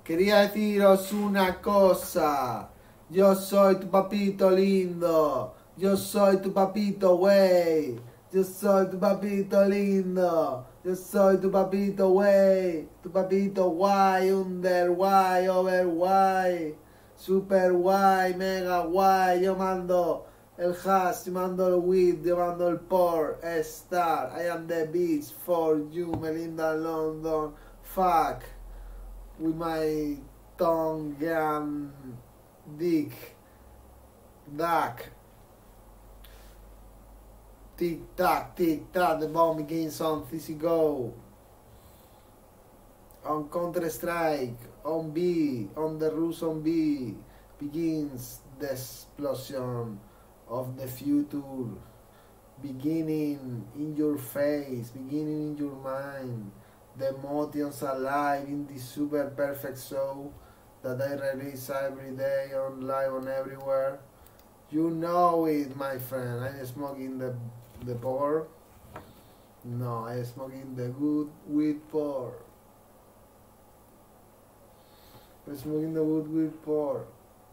Quería deciros una cosa. Yo soy tu papito lindo. Yo soy tu papito güey. Yo soy tu papito lindo. Yo soy tu papito güey. Tu papito guay, under guay, over guay. Super guay, mega guay. Yo mando el hash, yo mando el weed, yo mando el por, star. I am the beach for you, Melinda London. Fuck with my tongue and dick, duck. Tick tock, the bomb begins on CSGO, on Counter Strike, on B, on the Rus on B, begins the explosion of the future, beginning in your face, beginning in your mind. The emotions alive in this super perfect show that I release every day on live on everywhere. You know it, my friend. I'm smoking the por. No, I'm smoking the good weed por. I'm smoking the good weed por.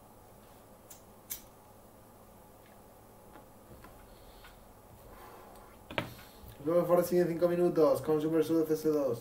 Luego for the siguiente 5 minutos con Super Sudo CS2.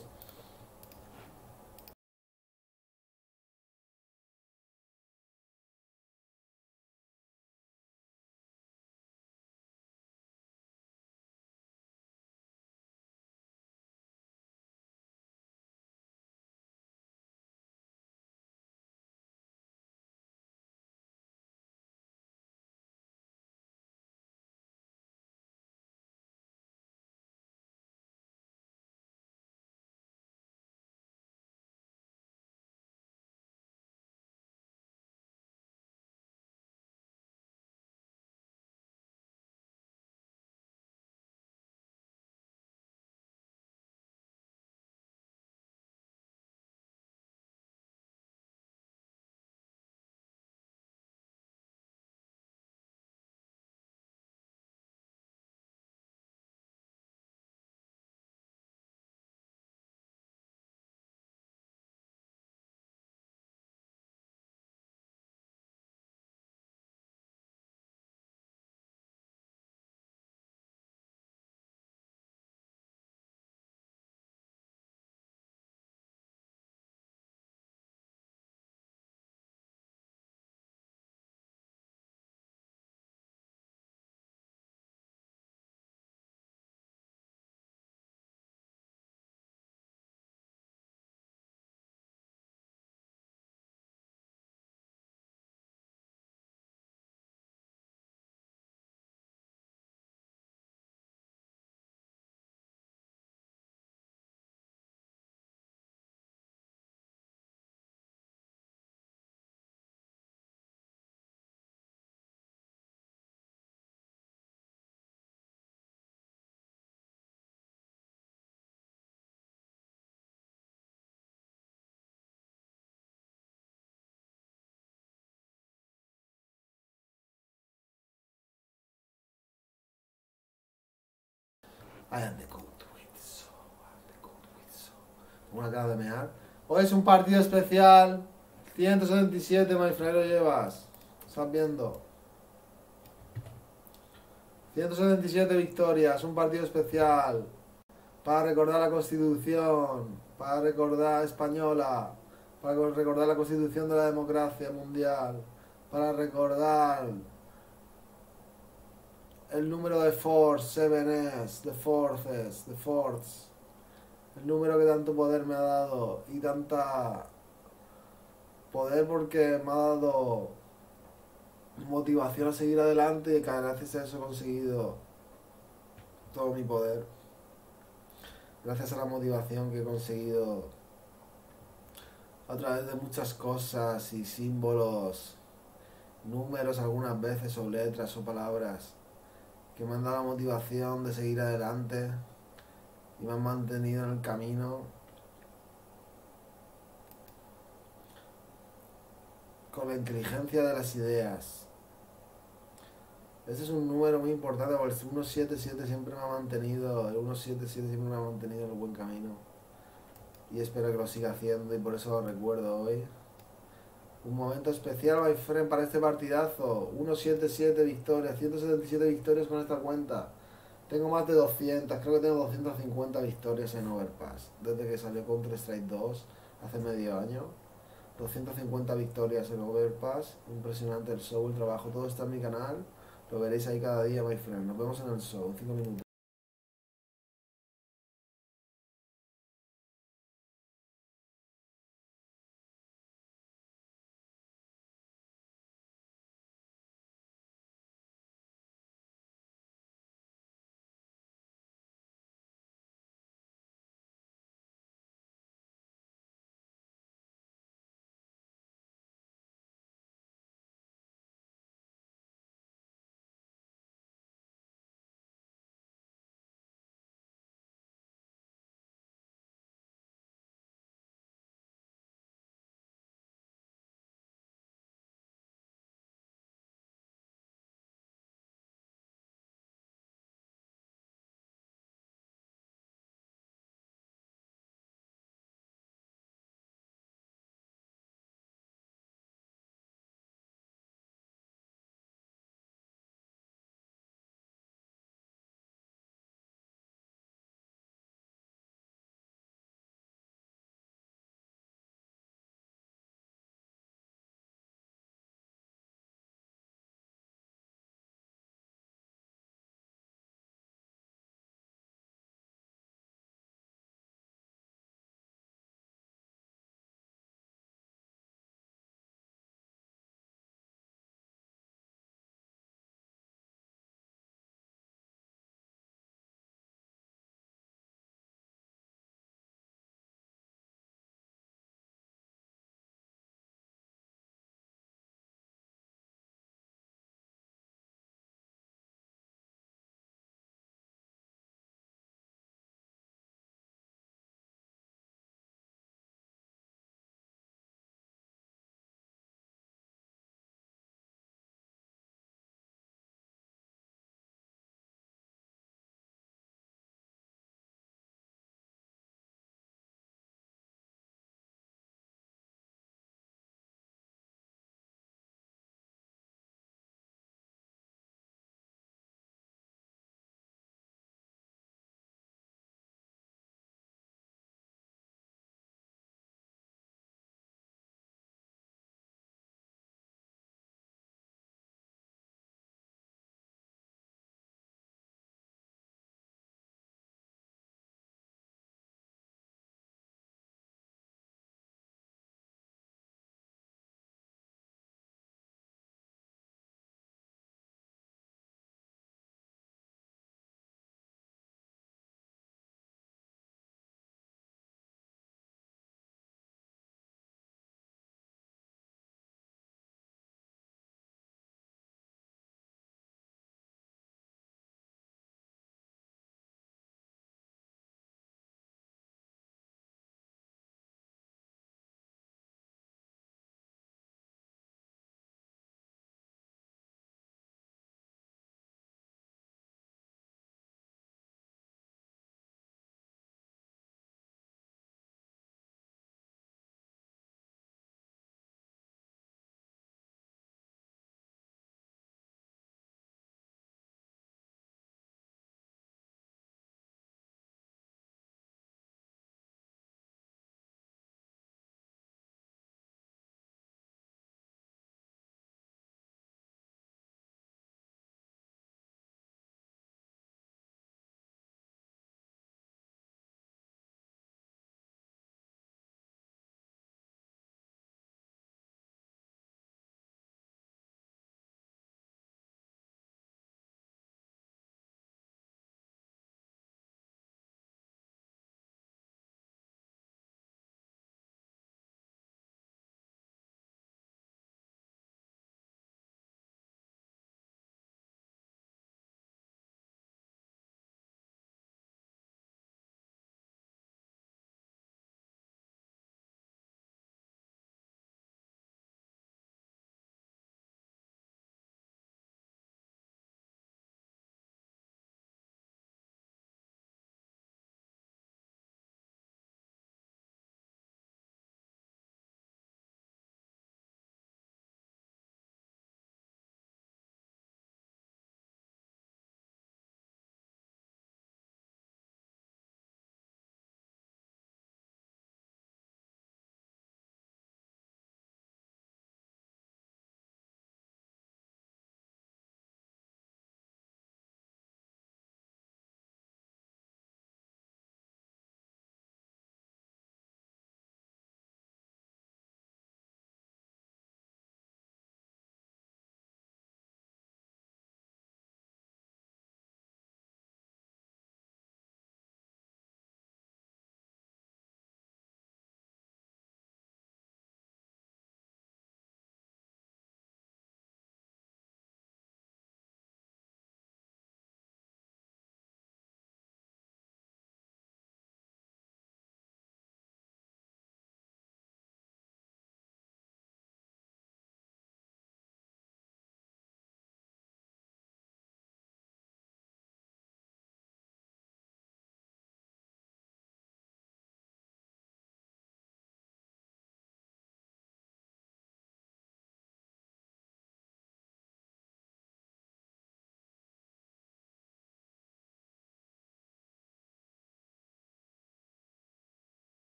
I am the good with so, I am the good with so. Una cara de mear. Hoy es un partido especial. 177, my friend, lo llevas. Estás viendo. 177 victorias, un partido especial. Para recordar la Constitución. Para recordar española. Para recordar la Constitución de la democracia mundial. Para recordar el número de Force 7S, the Force, el número que tanto poder me ha dado y tanta poder porque me ha dado motivación a seguir adelante y que gracias a eso he conseguido todo mi poder. Gracias a la motivación que he conseguido a través de muchas cosas y símbolos, números algunas veces o letras o palabras que me han dado la motivación de seguir adelante y me han mantenido en el camino con la inteligencia de las ideas. Ese es un número muy importante porque el 177 siempre me ha mantenido, el 177 siempre me ha mantenido en el buen camino y espero que lo siga haciendo y por eso lo recuerdo hoy. Un momento especial, my friend, para este partidazo. 177 victorias, 177 victorias con esta cuenta. Tengo más de 200, creo que tengo 250 victorias en Overpass. Desde que salió Counter-Strike 2 hace medio año. 250 victorias en Overpass. Impresionante el show, el trabajo. Todo está en mi canal. Lo veréis ahí cada día, my friend. Nos vemos en el show, en 5 minutos.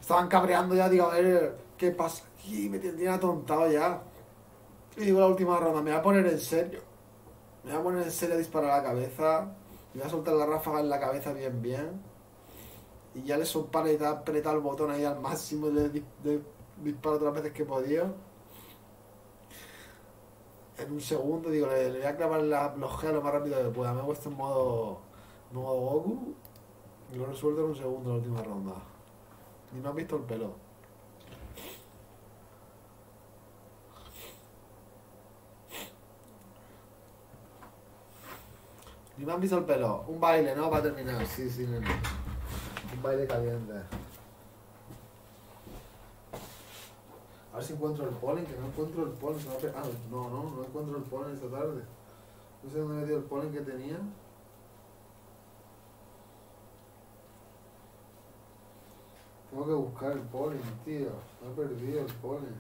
Estaban cabreando ya, digo, a ver, ¿qué pasa aquí? Me tendrían atontado ya. Y digo, la última ronda, me voy a poner en serio. Me voy a poner en serio a disparar a la cabeza. Me voy a soltar la ráfaga en la cabeza bien, bien. Y ya le soltaré y apretar el botón ahí al máximo y le disparo todas las veces que he podido. En un segundo, digo, le voy a clavar los G lo más rápido que pueda. Me he puesto en modo Goku y lo resuelto en un segundo la última ronda. Ni me has visto el pelo. Ni me han visto el pelo. Un baile, ¿no? Para terminar. Sí, sí, nene. Un baile caliente. A ver si encuentro el polen, que no encuentro el polen. No encuentro el polen esta tarde. No sé dónde he metido el polen que tenía. Tengo que buscar el polen, tío. Me he perdido el polen.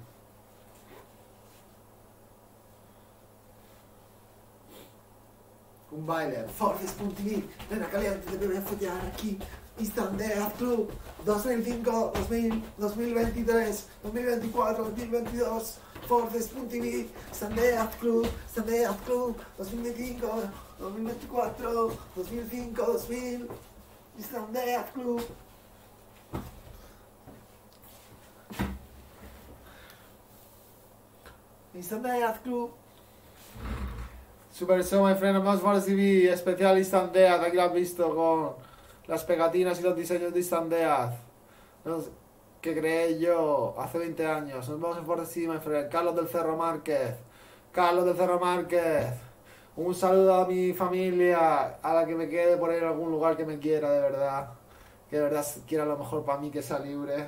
Un baile. Forces.tv. Nena caliente, te voy a follar aquí. Instant Death Club 2005, 2000, 2023, 2024, 2022. Forces.tv. Instant Death Club, Instant Death Club 2025, 2024, 2005, 2000. Instant Death Club. Instant Death Club. Super Show, my friend, más Force TV, especial Instant Death, aquí lo has visto con las pegatinas y los diseños de Instant Death que creé yo hace 20 años. Nos vemos en Force TV, my friend. Carlos del Cerro Márquez. Carlos del Cerro Márquez. Un saludo a mi familia, a la que me quede por ahí en algún lugar que me quiera, de verdad. Que de verdad quiera lo mejor para mí, que sea libre.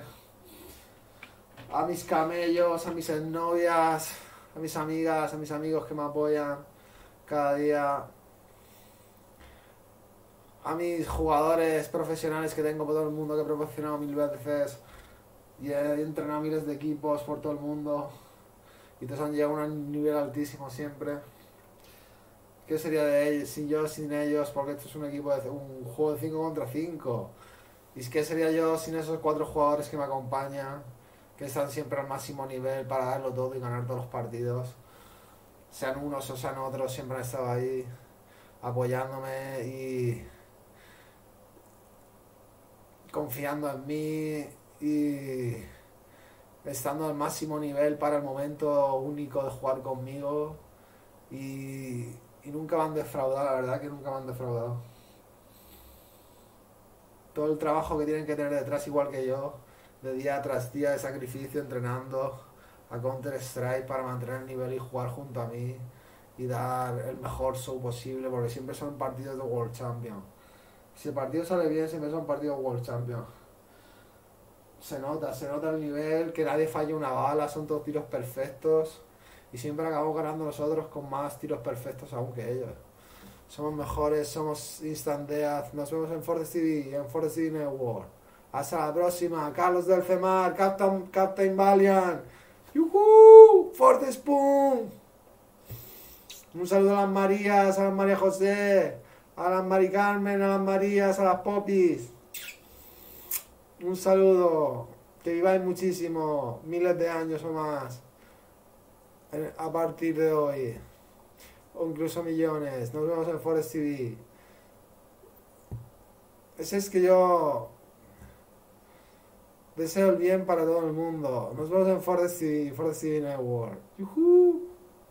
A mis camellos, a mis exnovias, a mis amigas, a mis amigos que me apoyan cada día, a mis jugadores profesionales que tengo por todo el mundo, que he proporcionado 1000 veces y he entrenado miles de equipos por todo el mundo y todos han llegado a un nivel altísimo siempre. ¿Qué sería de ellos sin ellos? Porque esto es un juego de 5 contra 5. ¿Y qué sería yo sin esos 4 jugadores que me acompañan, que están siempre al máximo nivel para darlo todo y ganar todos los partidos? Sean unos o sean otros, siempre han estado ahí apoyándome y confiando en mí y estando al máximo nivel para el momento único de jugar conmigo y nunca me han defraudado, la verdad que nunca me han defraudado. Todo el trabajo que tienen que tener detrás, igual que yo, de día tras día de sacrificio, entrenando a Counter Strike para mantener el nivel y jugar junto a mí y dar el mejor show posible, porque siempre son partidos de World Champion. Si el partido sale bien, siempre son partidos de World Champion. Se nota el nivel, que nadie falla una bala, son todos tiros perfectos y siempre acabamos ganando nosotros con más tiros perfectos aún que ellos. Somos mejores, somos Instant Death. Nos vemos en Force TV, en Force TV Network. Hasta la próxima. Carlos del Cemar, Captain Valiant. ¡Yuhu! ¡Forte Spoon! Un saludo a las Marías, a las María José, a las Mari Carmen, a las Marías, a las Popis. Un saludo. Que viváis muchísimo, miles de años o más. A partir de hoy. O incluso millones. Nos vemos en Forest TV. Es que yo deseo el bien para todo el mundo. Nos vemos en Forest TV Network. ¡Yuhu!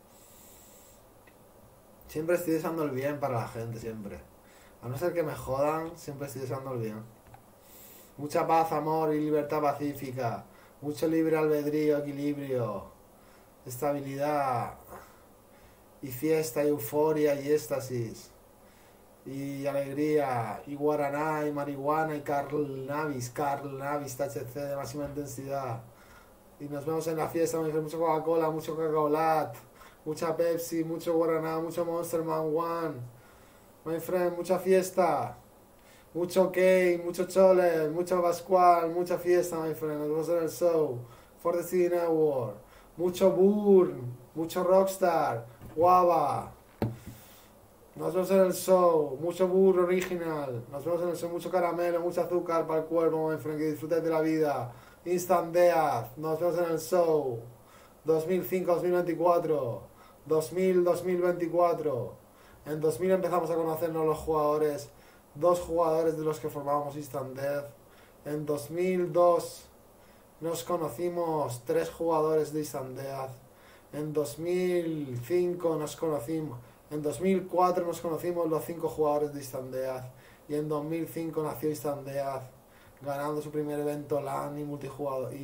Siempre estoy deseando el bien para la gente, siempre. A no ser que me jodan, siempre estoy deseando el bien. Mucha paz, amor y libertad pacífica. Mucho libre albedrío, equilibrio, estabilidad y fiesta, y euforia y éxtasis y alegría y guaraná y marihuana y Carl Navis THC de máxima intensidad. Y nos vemos en la fiesta, mucho Coca-Cola, mucho Coca-Cola, mucha Pepsi, mucho guaraná, mucho Monster Man One, my friend, mucha fiesta, mucho cake, mucho chole, mucho pascual, mucha fiesta, my friend. Nos vemos en el show For the City Network, mucho Burn, mucho Rockstar, guava. Nos vemos en el show, mucho burro original. Nos vemos en el show, mucho caramelo, mucho azúcar para el cuerpo, my friend, que disfrutes de la vida. Instant Death, nos vemos en el show. 2005-2024, 2000-2024. En 2000 empezamos a conocernos los jugadores, dos jugadores de los que formábamos Instant Death. En 2002 nos conocimos tres jugadores de Instant Death. En 2005 nos conocimos. En 2004 nos conocimos los cinco jugadores de Instant Death. Y en 2005 nació Instant Death, ganando su primer evento LAN y multijugador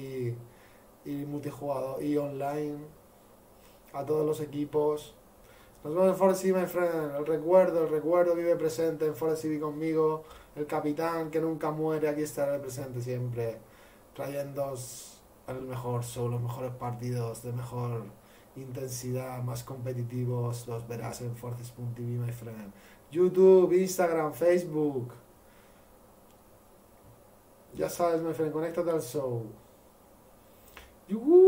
y online a todos los equipos. Nos vemos en Forest City, my friend. El recuerdo vive presente en Forest City conmigo. El capitán que nunca muere, aquí estará presente siempre, trayéndoos el mejor show, los mejores partidos de mejor intensidad, más competitivos. Los verás en Forces.tv, my friend. YouTube, Instagram, Facebook. Ya sabes, my friend, conéctate al show. ¡Yuhu!